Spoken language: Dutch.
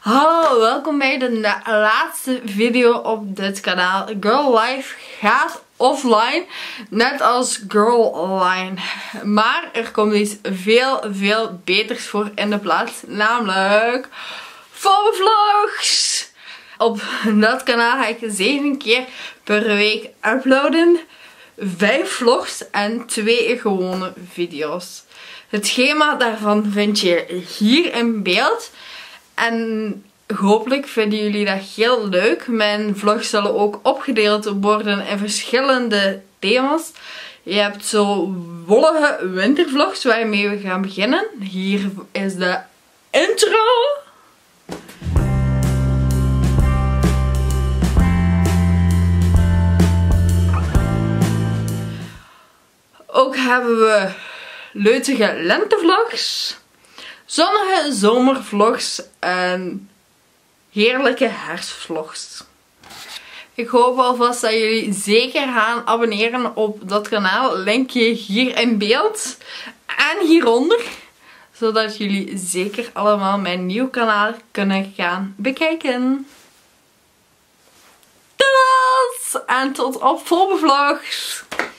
Hallo, welkom bij de laatste video op dit kanaal. Girl Life gaat offline, net als Girl Line. Maar er komt iets veel beters voor in de plaats, namelijk vlogs. Op dat kanaal ga ik 7 keer per week uploaden. 5 vlogs en 2 gewone video's. Het schema daarvan vind je hier in beeld. En hopelijk vinden jullie dat heel leuk. Mijn vlogs zullen ook opgedeeld worden in verschillende thema's. Je hebt zo wollige wintervlogs waarmee we gaan beginnen. Hier is de intro. Ook hebben we leutige lentevlogs, zonnige zomervlogs en heerlijke herfstvlogs. Ik hoop alvast dat jullie zeker gaan abonneren op dat kanaal. Linkje hier in beeld en hieronder. Zodat jullie zeker allemaal mijn nieuw kanaal kunnen gaan bekijken. Doei! En tot op volgende vlogs!